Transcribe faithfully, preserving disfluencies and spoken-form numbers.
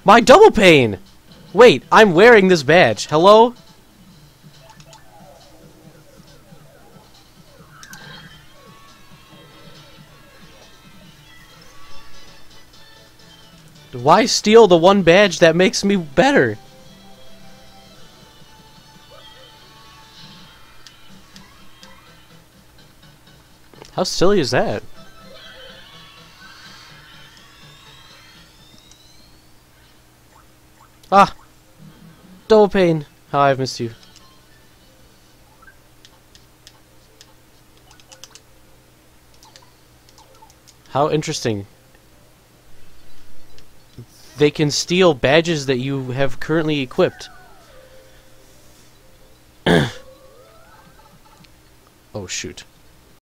My double pane! Wait, I'm wearing this badge. Hello? Why steal the one badge that makes me better? How silly is that? Ah! Double pain. How I've missed you. How interesting. They can steal badges that you have currently equipped. Oh shoot.